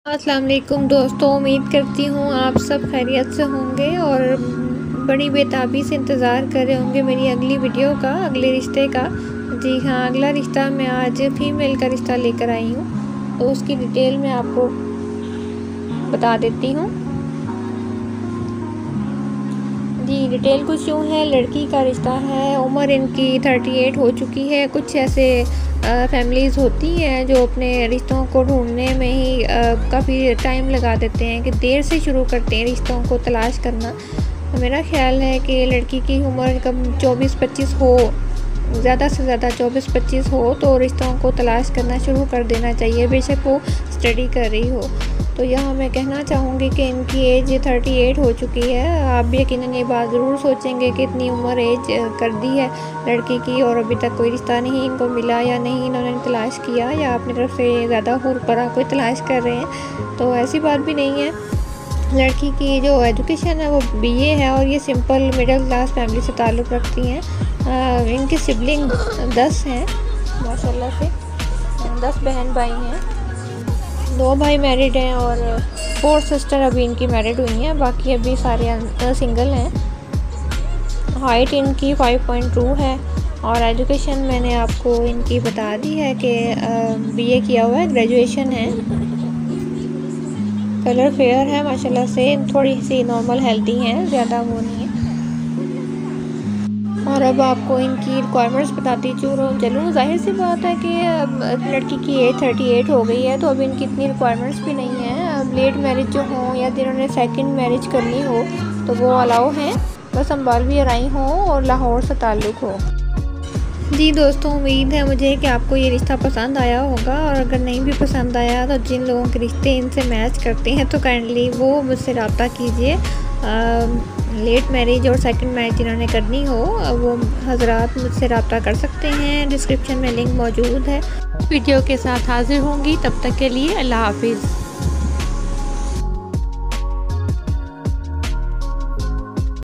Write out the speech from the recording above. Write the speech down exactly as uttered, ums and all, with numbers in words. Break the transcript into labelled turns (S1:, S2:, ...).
S1: अस्सलाम वालेकुम दोस्तों, उम्मीद करती हूँ आप सब खैरियत से होंगे और बड़ी बेताबी से इंतज़ार कर रहे होंगे मेरी अगली वीडियो का, अगले रिश्ते का। जी हाँ, अगला रिश्ता मैं आज फ़ीमेल का रिश्ता लेकर आई हूँ, तो उसकी डिटेल मैं आपको बता देती हूँ। जी, डिटेल कुछ यूँ है, लड़की का रिश्ता है, उम्र इनकी अड़तीस हो चुकी है। कुछ ऐसे फैमिलीज़ होती हैं जो अपने रिश्तों को ढूंढने में ही काफ़ी टाइम लगा देते हैं, कि देर से शुरू करते हैं रिश्तों को तलाश करना। तो मेरा ख्याल है कि लड़की की उम्र कम चौबीस पच्चीस हो, ज़्यादा से ज़्यादा चौबीस पच्चीस हो तो रिश्तों को तलाश करना शुरू कर देना चाहिए, बेशक वो स्टडी कर रही हो। तो यहाँ मैं कहना चाहूँगी कि इनकी एज अड़तीस हो चुकी है। आप भी यकीनन ये बात ज़रूर सोचेंगे कि इतनी उम्र एज कर दी है लड़की की और अभी तक कोई रिश्ता नहीं इनको मिला, या नहीं इन्होंने तलाश किया, या अपनी तरफ से ज़्यादा हुर परा कोई तलाश कर रहे हैं। तो ऐसी बात भी नहीं है। लड़की की जो एजुकेशन है वो बीए है और ये सिंपल मिडिल क्लास फैमिली से ताल्लुक़ रखती हैं। इनकी सिबलिंग दस हैं माशाल्लाह से, दस बहन भाई हैं, दो भाई मैरिड हैं और फोर सिस्टर अभी इनकी मैरिड हुई हैं, बाकी अभी सारे सिंगल हैं। हाइट इनकी फाइव पॉइंट टू है और एजुकेशन मैंने आपको इनकी बता दी है कि बीए किया हुआ है, ग्रेजुएशन है। कलर फेयर है माशाल्लाह से, थोड़ी सी नॉर्मल हेल्दी हैं, ज़्यादा वो नहीं है। और अब आपको इनकी रिक्वायरमेंट्स बताती चूँ चलूँ। जाहिर सी बात है कि अब लड़की की एज अड़तीस हो गई है, तो अब इनकी इतनी रिक्वायरमेंट्स भी नहीं है। अब लेट मैरिज जो हों या जिन्होंने सेकंड मैरिज करनी हो तो वो अलाउ हैं, बस अम्बाल भी आई हों और लाहौर से ताल्लुक़ हो। जी दोस्तों, उम्मीद है मुझे कि आपको ये रिश्ता पसंद आया होगा, और अगर नहीं भी पसंद आया तो जिन लोगों के रिश्ते इनसे मैच करते हैं तो काइंडली वो मुझसे रब्ता कीजिए। लेट मैरिज और सेकंड मैरिज जिन्होंने करनी हो वो हजरात मुझसे रब्ता कर सकते हैं, डिस्क्रिप्शन में लिंक मौजूद है। वीडियो के साथ हाजिर होंगी, तब तक के लिए अल्लाह हाफिज़।